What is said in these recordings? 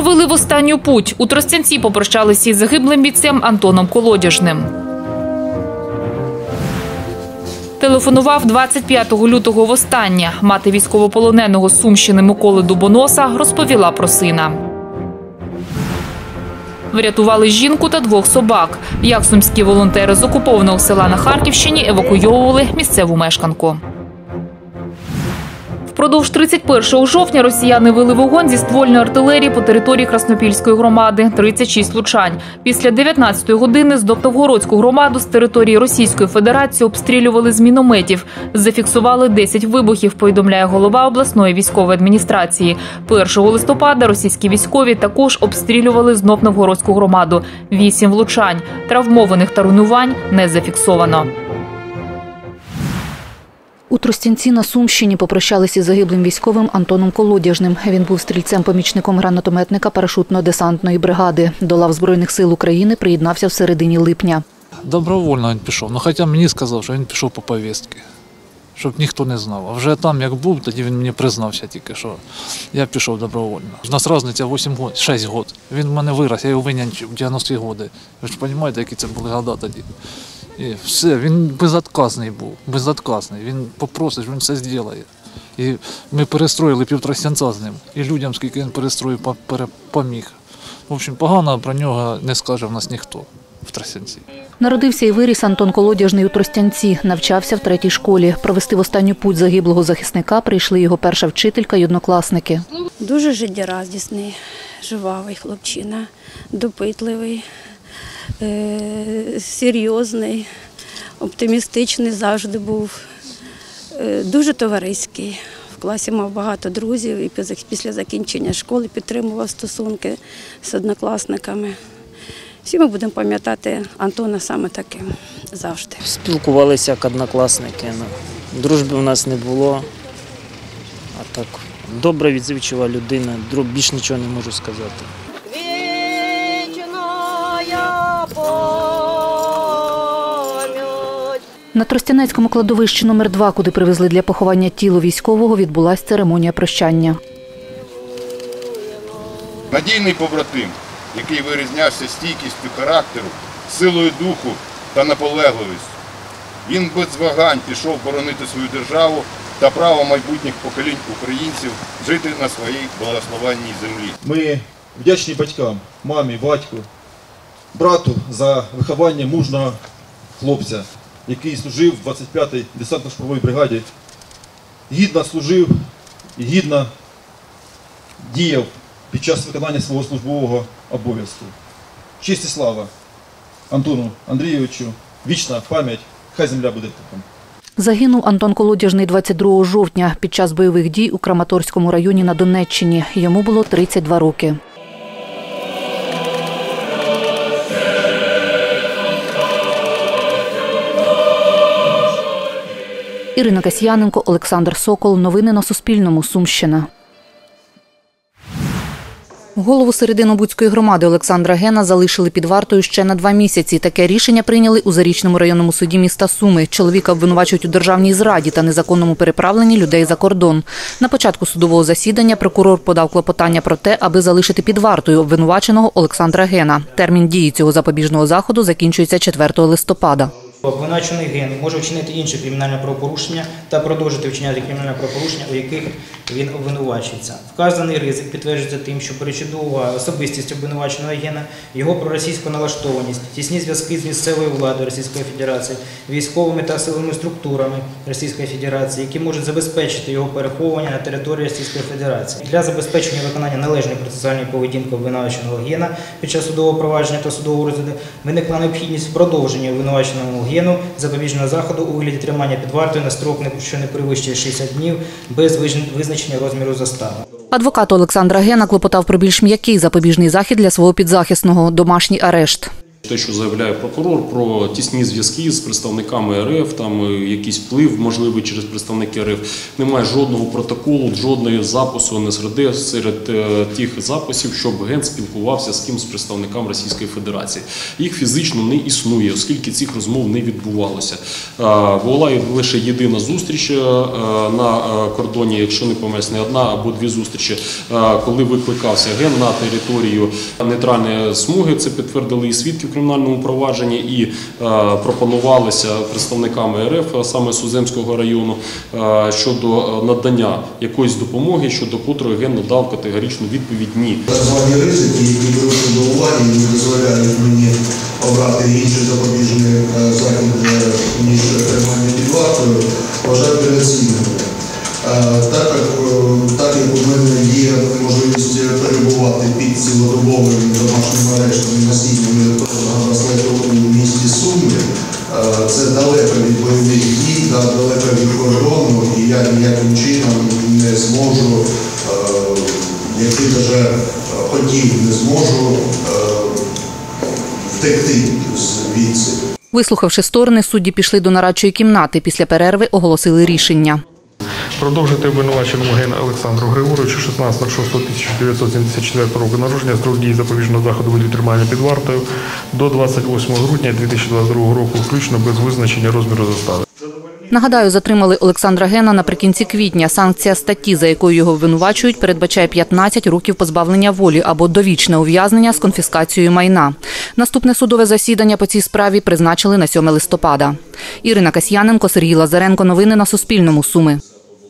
Провели в останню путь. У Тростянці попрощалися із загиблим бійцем Антоном Колодяжним. Телефонував 25 лютого востаннє. Мати військовополоненого з Сумщини Миколи Дубоноса розповіла про сина. Врятували жінку та 2 собак. Як сумські волонтери з окупованого села на Харківщині евакуйовували місцеву мешканку. Впродовж 31 жовтня росіяни вели вогонь зі ствольної артилерії по території Краснопільської громади – 36 влучань. Після 19-ї години Здобновгородську громаду з території Російської Федерації обстрілювали з мінометів. Зафіксували 10 вибухів, повідомляє голова обласної військової адміністрації. 1 листопада російські військові також обстрілювали Здобновгородську громаду. 8 влучань. Травмованих та руйнувань не зафіксовано. У Тростянці на Сумщині попрощалися із загиблим військовим Антоном Колодяжним. Він був стрільцем-помічником гранатометника парашутно-десантної бригади. До лав Збройних сил України приєднався в середині липня. Добровольно він пішов, хоча мені сказав, що він пішов по повістці, щоб ніхто не знав. А вже там, як був, тоді він мені признався тільки, що я пішов добровольно. У нас різниця 6 років. Він в мене вирос, я його винянчив в 90-ті роки. Ви ж розумієте, які це були роки тоді. І все, він безотказний був, безотказний. Він попросить, він все зробить. І ми перестроїли півтростянця з ним. І людям, скільки він перестроїв, поміг. В общем, погано про нього не скаже в нас ніхто в Тростянці. Народився і виріс Антон Колодяжний у Тростянці. Навчався в 3-й школі. Провести в останню путь загиблого захисника прийшли його перша вчителька й однокласники. Дуже життєрадісний, жвавий хлопчина, допитливий, серйозний, оптимістичний завжди був, дуже товариський. В класі мав багато друзів і після закінчення школи підтримував стосунки з однокласниками. Всі ми будемо пам'ятати Антона саме таким завжди. Спілкувалися як однокласники, дружби у нас не було, а так добра, відзивчива людина, більш нічого не можу сказати. На Тростянецькому кладовищі номер 2, куди привезли для поховання тіло військового, відбулася церемонія прощання. Надійний побратим, який вирізнявся стійкістю характеру, силою духу та наполегливістю. Він без вагань пішов боронити свою державу та право майбутніх поколінь українців жити на своїй благословенній землі. Ми вдячні батькам, мамі, батьку, брату за виховання мужного хлопця, який служив в 25-й десантно-штурмовій бригаді, гідно служив і гідно діяв під час виконання свого службового обов'язку. Честь і слава Антону Андрійовичу, вічна пам'ять, хай земля буде тихом. Загинув Антон Колодяжний 22 жовтня під час бойових дій у Краматорському районі на Донеччині. Йому було 32 роки. Ірина Касьяненко, Олександр Сокол. Новини на Суспільному. Сумщина. Голову Серединобудської громади Олександра Гена залишили під вартою ще на 2 місяці. Таке рішення прийняли у Зарічному районному суді міста Суми. Чоловіка обвинувачують у державній зраді та незаконному переправленні людей за кордон. На початку судового засідання прокурор подав клопотання про те, аби залишити під вартою обвинуваченого Олександра Гена. Термін дії цього запобіжного заходу закінчується 4 листопада. Обвинувачений Ген може вчинити інше кримінальне правопорушення та продовжити вчиняти кримінальне правопорушення, у яких він обвинувачується. Вказаний ризик підтверджується тим, що перечудова особистість обвинуваченого Гена, його проросійську налаштованість, тісні зв'язки з місцевою владою Російської Федерації, військовими та силовими структурами Російської Федерації, які можуть забезпечити його переховування на території Російської Федерації. Для забезпечення виконання належної процесуальної поведінки обвинуваченого Гена під час судового провадження та судового розгляду виникла необхідність продовження обвинуваченого Гену запобіжного заходу у вигляді тримання під вартою на строк, що не перевищує 60 днів, без визначення розміру застави. Адвокат Олександра Гена клопотав про більш м'який запобіжний захід для свого підзахисного – домашній арешт. Те, що заявляє прокурор про тісні зв'язки з представниками РФ, там якийсь вплив можливий через представники РФ, немає жодного протоколу, жодного запису НСРД серед тих записів, щоб Ген спілкувався з кимсь з представниками Російської Федерації. Їх фізично не існує, оскільки цих розмов не відбувалося. Була лише єдина зустріч на кордоні, якщо не помиляюсь, не одна або дві зустрічі, коли викликався Ген на територію нейтральної смуги, це підтвердили і свідки в кримінальному провадженні, і пропонувалися представниками РФ, а саме Суземського району, щодо надання якоїсь допомоги, щодо котрої Ген надав категоричну відповідь «ні». Так звані ризики, які беруть до уваги і не дозволяють мені обрати інший запобіжний захід, ніж тримання під вартою, вважаю передцільними. Так як у мене є можливість перебувати під цілодобовим домашнім арештом і носінням електронного браслету у місті Суми, це далеко від бойових дій, далеко від кордону, і я ніяким чином не зможу, якби даже хотів, не зможу втекти звідси. Вислухавши сторони, судді пішли до нарадчої кімнати. Після перерви оголосили рішення. Продовжити обвинуваченому Гена Олександру Григоровичу 16.06.1974 року народження строк дії запобіжного заходу виду тримання під вартою до 28 грудня 2022 року, включно без визначення розміру застави. Нагадаю, затримали Олександра Гена наприкінці квітня. Санкція статті, за якою його обвинувачують, передбачає 15 років позбавлення волі або довічне ув'язнення з конфіскацією майна. Наступне судове засідання по цій справі призначили на 7 листопада. Ірина Касьяненко, Сергій Лазаренко. Новини на Суспільному. Суми.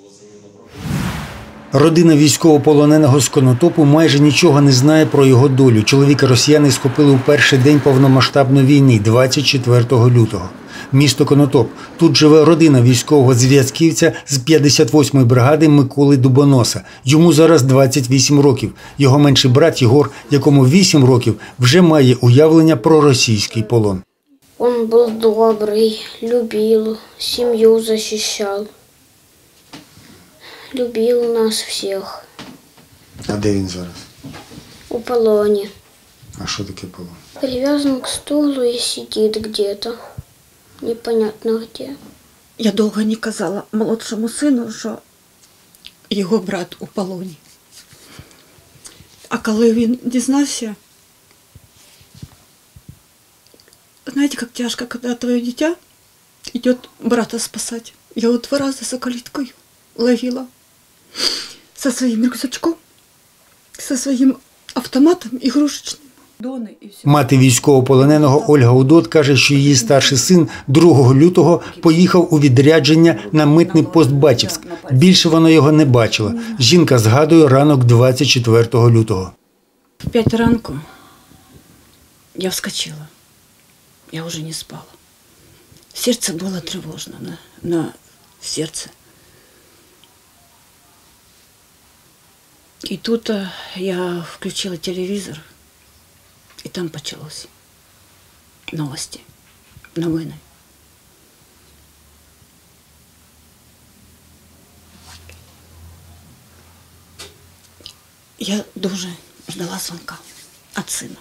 Родина військовополоненого з Конотопу майже нічого не знає про його долю. Чоловіка росіяни схопили у перший день повномасштабної війни, 24 лютого. Місто Конотоп. Тут живе родина військового зв'язківця з 58-ї бригади Миколи Дубоноса. Йому зараз 28 років. Його менший брат Єгор, якому 8 років, вже має уявлення про російський полон. Він був добрий, любив, сім'ю захищав. Любил нас всех. А де він зараз? У полоне. А що таке полон? Привязан к стулу и сидит где-то. Непонятно где. Я довго не казала молодшому сину, що його брат у полоні. А коли він дізнався, знаєте, як тяжко, коли твоє дитя йде брата спасати. Я його 2 рази за каліткою ловила. Со своим рюкзачком, со своим автоматом ігрушечним. Мати військовополоненого Ольга Удот каже, що її старший син 2 лютого поїхав у відрядження на митний пост Бачівськ. Більше вона його не бачила. Жінка згадує ранок 24 лютого. В 5 ранку я вскочила. Я вже не спала. Серце було тривожно на серце. І тут я включила телевізор, і там почалось новості, новини. Я дуже ждала дзвонка від сина.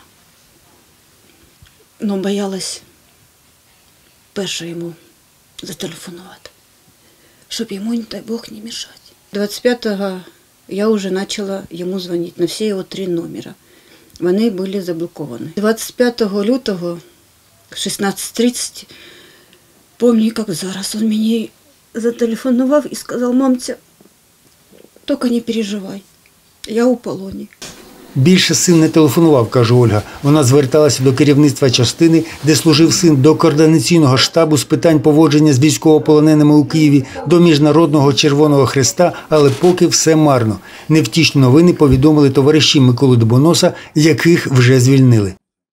Но боялась перше йому зателефонувати, щоб йому, не дай Бог, не мішати. 25-го я вже почала йому дзвонити на всі його 3 номера. Вони були заблоковані. 25 лютого, 16:30, пам'ятаю, як зараз, він мені зателефонував і сказав: «Мамця, тільки не переживай, я у полоні». Більше син не телефонував, каже Ольга. Вона зверталася до керівництва частини, де служив син, до координаційного штабу з питань поводження з військовополоненими у Києві, до Міжнародного Червоного Хреста, але поки все марно. Невтішні новини повідомили товариші Миколи Дубоноса, яких вже звільнили.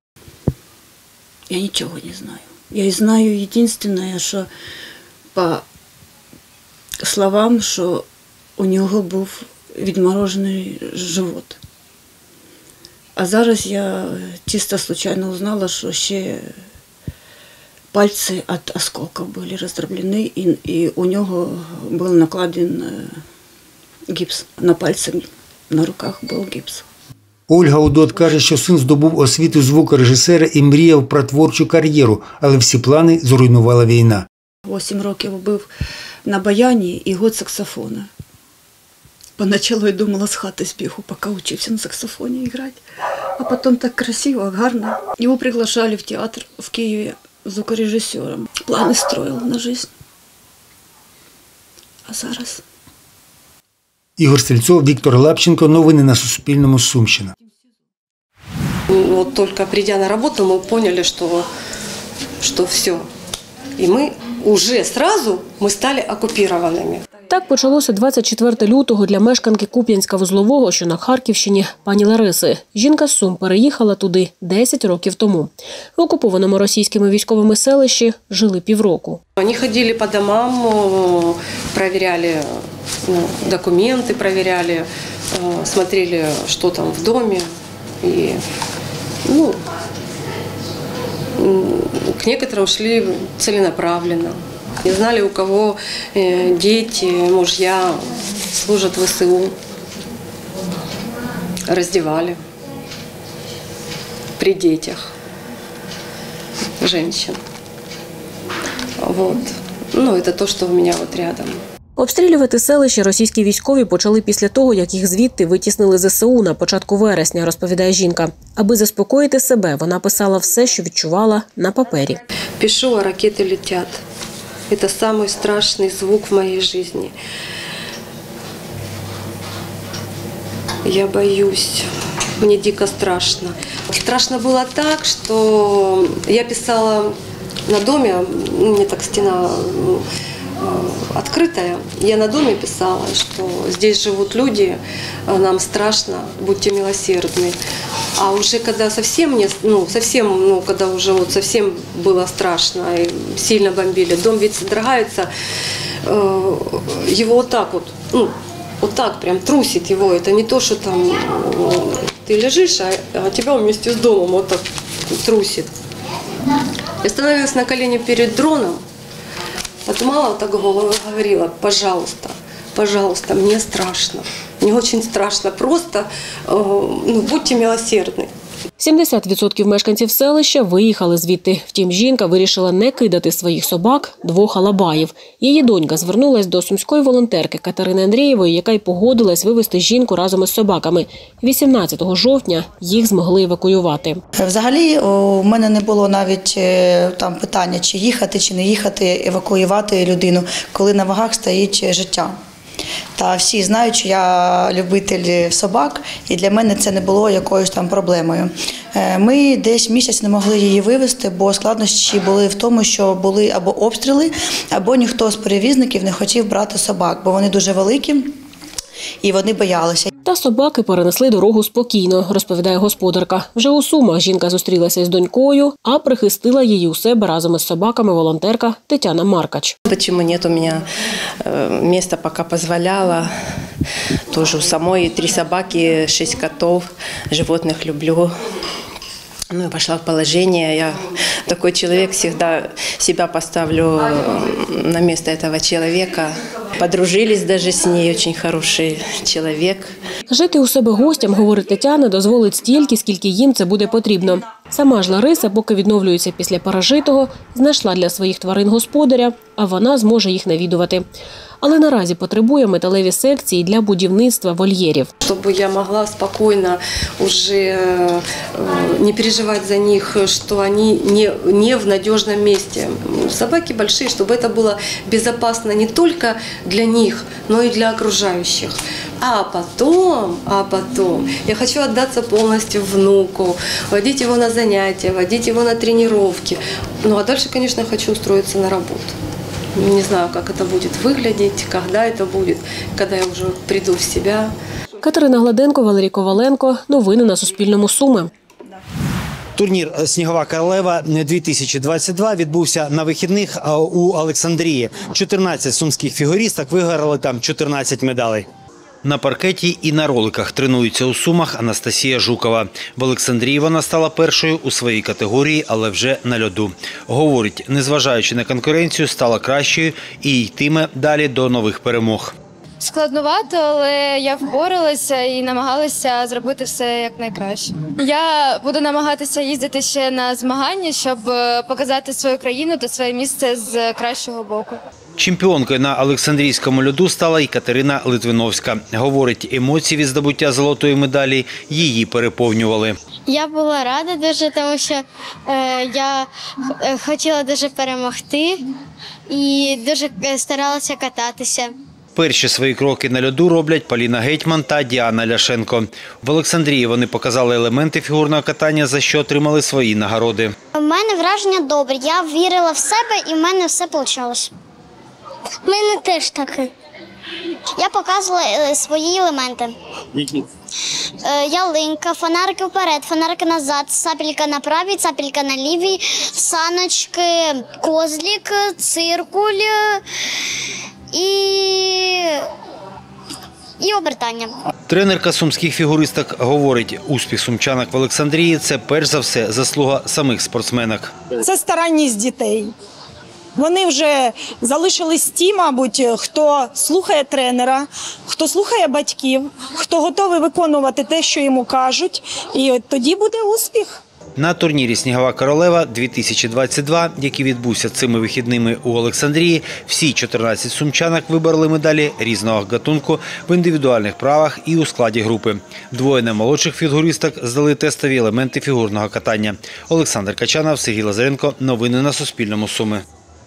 Я нічого не знаю. Я знаю єдине, що по словам, що у нього був відморожений живот. А зараз я чисто случайно узнала, що ще пальці від осколків були роздроблені, і у нього був накладений гіпс. На пальцях, на руках був гіпс. Ольга Удот каже, що син здобув освіту звукорежисера і мріяв про творчу кар'єру, але всі плани зруйнувала війна. 8 років був на баяні і год саксофона. Поначалу я думала, з хати збігу, поки вчився на саксофоні грати. А потім так красиво, гарно. Його приглашали в театр в Києві звукорежисером. Плани строїла на життя. А зараз... Ігор Стрільцов, Віктор Лапченко. Новини на Суспільному. Сумщина. Вот только придя на работу, мы поняли, что все. И мы уже сразу стали оккупированными. Так почалося 24 лютого для мешканки Куп'янська-Вузлового, що на Харківщині, пані Лариси. Жінка з Сум переїхала туди 10 років тому. В окупованому російськими військовими селищі жили півроку. Они ходили по домам, проверяли документы, проверяли, смотрели, что там в доме. И, к некоторым шли целенаправленно. Не знали, у кого дети, мужья служат в ВСУ. Раздевали при детях женщин. Вот. Это то, что у меня вот рядом. Обстрілювати селище російські військові почали після того, як їх звідти витіснили ЗСУ на початку вересня, розповідає жінка. Аби заспокоїти себе, вона писала все, що відчувала, на папері. Пишу, а ракети летять. Это самый страшный звук в моей жизни. Я боюсь. Мне дико страшно. Страшно было так, что я писала на доме, у меня так стена открытая. Я на доме писала, что здесь живут люди, нам страшно, будьте милосердны. А уже когда совсем когда уже вот совсем было страшно и сильно бомбили, дом ведь содрогается, его вот так вот, вот так прям трусит его. Это не то, что там ты лежишь, а тебя вместе с домом вот так трусит. Я становилась на колени перед дроном, поднимала так голову и говорила: пожалуйста, пожалуйста, мне страшно. Мне очень страшно. Просто будьте милосердны. 70% мешканців селища виїхали звідти. Втім, жінка вирішила не кидати своїх собак, 2 алабаїв. Її донька звернулась до сумської волонтерки Катерини Андрієвої, яка й погодилась вивезти жінку разом із собаками. 18 жовтня їх змогли евакуювати. Взагалі, у мене не було навіть там питання, чи їхати, чи не їхати, евакуювати людину, коли на вагах стоїть життя. Та всі знають, що я любитель собак, і для мене це не було якоюсь там проблемою. Ми десь місяць не могли її вивезти, бо складнощі були в тому, що були або обстріли, або ніхто з перевізників не хотів брати собак, бо вони дуже великі і вони боялися. Та собаки перенесли дорогу спокійно, розповідає господарка. Вже у Сумах жінка зустрілася із донькою, а прихистила її у себе разом із собаками волонтерка Тетяна Маркач. Почему нет у меня места, пока позволяла. Тоже у самой 3 собаки, 6 котов, животных люблю. Я пошла в положение. Я такой человек, всегда себя поставлю на место этого человека. Подружились даже с ней, очень хороший чоловік. Жити у себе гостям, говорить Тетяна, дозволить стільки, скільки їм це буде потрібно. Сама ж Лариса, поки відновлюється після пережитого, знайшла для своїх тварин господаря, а вона зможе їх навідувати. Але наразі потребує металеві секції для будівництва вольєрів. Щоб я могла спокійно вже не переживати за них, що вони не в надіжному місці. Собаки великі, щоб це було безпечно не тільки для них, но и для окружающих. А потом я хочу отдаться полностью внуку, водить его на занятия, водить его на тренировки. А дальше, конечно, хочу устроиться на работу. Не знаю, как это будет выглядеть, когда это будет, когда я уже приду в себя. Катерина Гладенко, Валерій Коваленко. Новини на Суспільному. Суми. Турнір «Снігова королева-2022» відбувся на вихідних у Олександрії. 14 сумських фігуристок виграли там 14 медалей. На паркеті і на роликах тренується у Сумах Анастасія Жукова. В Олександрії вона стала першою у своїй категорії, але вже на льоду. Говорить, незважаючи на конкуренцію, стала кращою і йтиме далі до нових перемог. складновато, але я впоралася і намагалася зробити все якнайкраще. Я буду намагатися їздити ще на змагання, щоб показати свою країну та своє місце з кращого боку. Чемпіонкою на Олександрійському льоду стала і Катерина Литвиновська. Говорить, емоції від здобуття золотої медалі її переповнювали. Я була рада дуже, тому що я хотіла дуже перемогти і дуже старалася кататися. Перші свої кроки на льоду роблять Поліна Гетьман та Діана Ляшенко. В Олександрії вони показали елементи фігурного катання, за що отримали свої нагороди. У мене враження добре. Я вірила в себе і в мене все вийшло. У мене теж таке. Я показувала свої елементи. Які? Ялинка, фонарики вперед, фонарики назад, сапелька на правій, сапелька на лівій, саночки, козлик, циркуль і обертання. Тренерка сумських фігуристок говорить, успіх сумчанок в Олександрії – це перш за все заслуга самих спортсменок. Це старанність дітей. Вони вже залишились ті, мабуть, хто слухає тренера, хто слухає батьків, хто готовий виконувати те, що йому кажуть, і тоді буде успіх. На турнірі «Снігова королева-2022», який відбувся цими вихідними у Олександрії, всі 14 сумчанок вибороли медалі різного гатунку в індивідуальних правах і у складі групи. Двоє наймолодших фігуристок здали тестові елементи фігурного катання. Олександр Качанов, Сергій Лазаренко. Новини на Суспільному. Суми.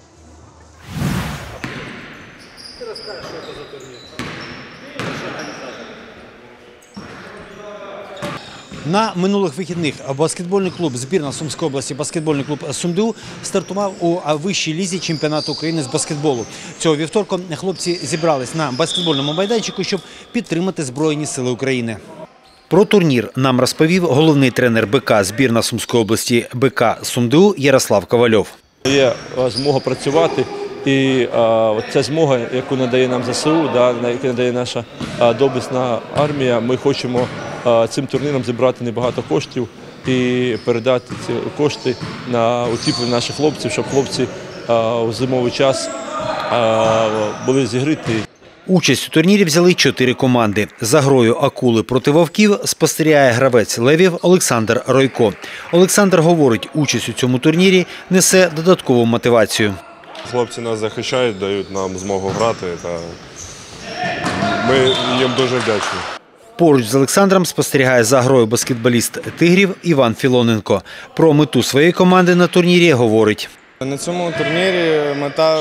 На минулих вихідних баскетбольний клуб збірна Сумської області, баскетбольний клуб «СумДУ» стартував у вищій лізі чемпіонату України з баскетболу. Цього вівторку хлопці зібрались на баскетбольному майданчику, щоб підтримати Збройні сили України. Про турнір нам розповів головний тренер БК збірна Сумської області БК «СумДУ» Ярослав Ковальов. Є змога працювати. І ця змога, яку надає нам ЗСУ, яку надає наша доблесна армія, ми хочемо цим турніром зібрати небагато коштів і передати ці кошти на утеплення наших хлопців, щоб хлопці у зимовий час були зігріті. Участь у турнірі взяли 4 команди. За грою «Акули» проти «Вовків» спостерігає гравець «Левів» Олександр Ройко. Олександр говорить, участь у цьому турнірі несе додаткову мотивацію. Хлопці нас захищають, дають нам змогу грати, та ми їм дуже вдячні. Поруч з Олександром спостерігає за грою баскетболіст «Тигрів» Іван Філоненко. Про мету своєї команди на турнірі говорить. На цьому турнірі мета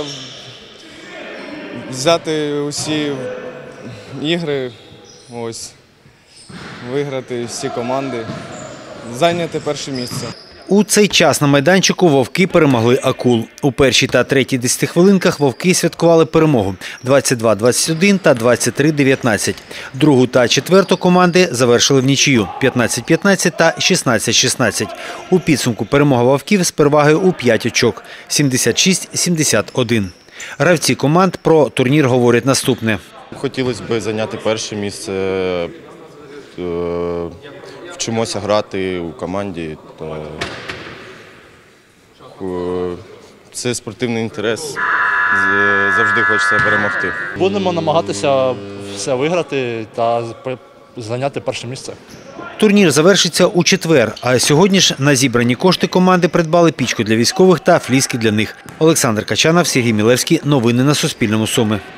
взяти усі ігри, виграти всі команди, зайняти перше місце. У цей час на майданчику «Вовки» перемогли «Акул». У першій та третій 10 хвилинках «Вовки» святкували перемогу 22-21 та 23-19. Другу та четверту команди завершили в нічию 15-15 та 16-16. У підсумку перемога «Вовків» з перевагою у 5 очок 76-71. Гравці команд про турнір говорять наступне. Хотілося б зайняти перше місце, вчимося грати у команді. Це спортивний інтерес, завжди хочеться перемогти. Будемо намагатися все виграти та зайняти перше місце. Турнір завершиться у четвер, а сьогодні ж на зібрані кошти команди придбали пічку для військових та фліски для них. Олександр Качанов, Сергій Мілевський. Новини на Суспільному. Суми.